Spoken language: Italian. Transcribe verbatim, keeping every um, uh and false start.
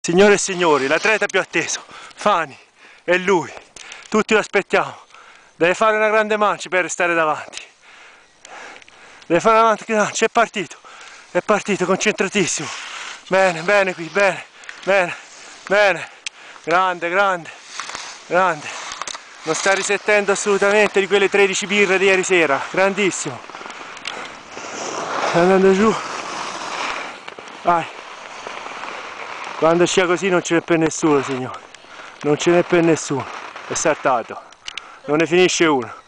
Signore e signori, l'atleta più atteso, Fani, è lui. Tutti lo aspettiamo. Deve fare una grande mancia per restare davanti. Deve fare una grande mancia, è partito. È partito, concentratissimo. Bene, bene qui, bene, bene, bene. Grande, grande, grande. Non sta risettendo assolutamente di quelle tredici birre di ieri sera. Grandissimo. Sta andando giù. Vai. Quando scia così non ce n'è per nessuno, signore. Non ce n'è per nessuno. È saltato. Non ne finisce uno.